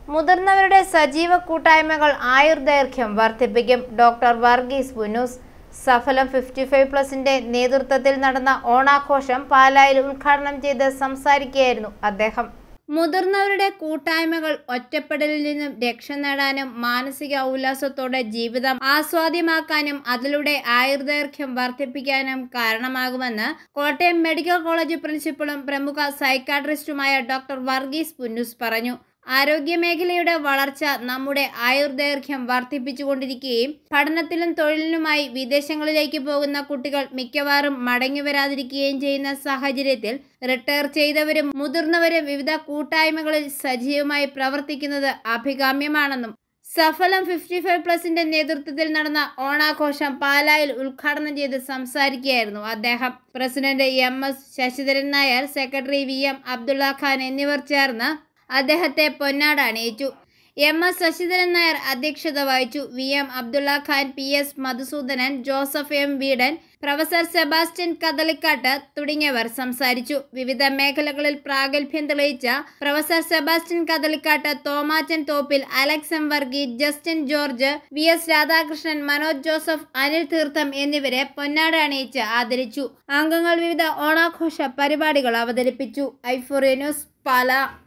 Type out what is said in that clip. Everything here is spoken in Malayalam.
മുതിർന്നവരുടെ സജീവ കൂട്ടായ്മകൾ ആയുർദൈർഘ്യം വർദ്ധിപ്പിക്കും. ഡോക്ടർ വർഗീസ് പുന്നൂസ്. സഫലം 55+ന്റെ നേതൃത്വത്തിൽ നടന്ന ഓണാഘോഷം പാലായിൽ ഉദ്ഘാടനം ചെയ്ത് സംസാരിക്കുകയായിരുന്നു അദ്ദേഹം. മുതിർന്നവരുടെ കൂട്ടായ്മകൾ ഒറ്റപ്പെടലിൽ നിന്നും രക്ഷ നേടാനും മാനസിക ഉല്ലാസത്തോടെ ജീവിതം ആസ്വാദ്യമാക്കാനും അതിലൂടെ ആയുർദൈർഘ്യം വർദ്ധിപ്പിക്കാനും കാരണമാകുമെന്ന് കോട്ടയം മെഡിക്കൽ കോളേജ് പ്രിൻസിപ്പളും പ്രമുഖ സൈക്കാട്രിസ്റ്റുമായ ഡോക്ടർ വർഗീസ് പുന്നൂസ് പറഞ്ഞു. ആരോഗ്യമേഖലയുടെ വളർച്ച നമ്മുടെ ആയുർദൈർഘ്യം വർദ്ധിപ്പിച്ചുകൊണ്ടിരിക്കുകയും പഠനത്തിലും തൊഴിലിനുമായി വിദേശങ്ങളിലേക്ക് പോകുന്ന കുട്ടികൾ മിക്കവാറും മടങ്ങിവരാതിരിക്കുകയും ചെയ്യുന്ന സാഹചര്യത്തിൽ റിട്ടയർ ചെയ്തവരും മുതിർന്നവരും വിവിധ കൂട്ടായ്മകളിൽ സജീവമായി പ്രവർത്തിക്കുന്നത് അഭികാമ്യമാണെന്നും സഫലം 55+ന്റെ നേതൃത്വത്തിൽ നടന്ന ഓണാഘോഷം പാലായിൽ ഉദ്ഘാടനം ചെയ്ത് സംസാരിക്കുകയായിരുന്നു അദ്ദേഹം. President MS Sasidharan Nair, secretary VM Abdulla Khan എന്നിവർ ചേർന്ന് അദ്ദേഹത്തെ പൊന്നാട അണിയിച്ചു. MS ശശിധരൻ നായർ അധ്യക്ഷത വഹിച്ചു. VM Abdulla Khan, PS Madhusoodanan, Joseph M Veedan, professor Sebastian Kadalikkattu തുടങ്ങിയവർ സംസാരിച്ചു. വിവിധ മേഖലകളിൽ പ്രാഗൽഭ്യം തെളിയിച്ച professor Sebastian Kadalikkattu, Thomachan Thoppil, Alex M Varghese, Justin George, VS Radhakrishnan, Manoj Joseph, Anil Theertham എന്നിവരെ പൊന്നാട അണിയിച്ച് ആദരിച്ചു. അംഗങ്ങൾ വിവിധ ഓണാഘോഷ പരിപാടികൾ അവതരിപ്പിച്ചു. i4A news, Pala.